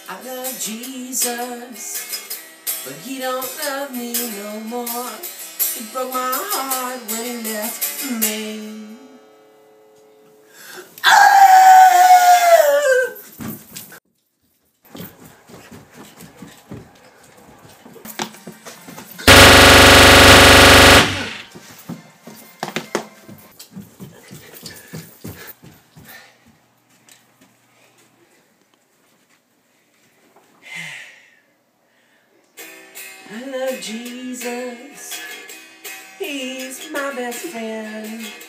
I love Jesus, but he don't love me no more. He broke my heart when he left me. I love Jesus, he's my best friend.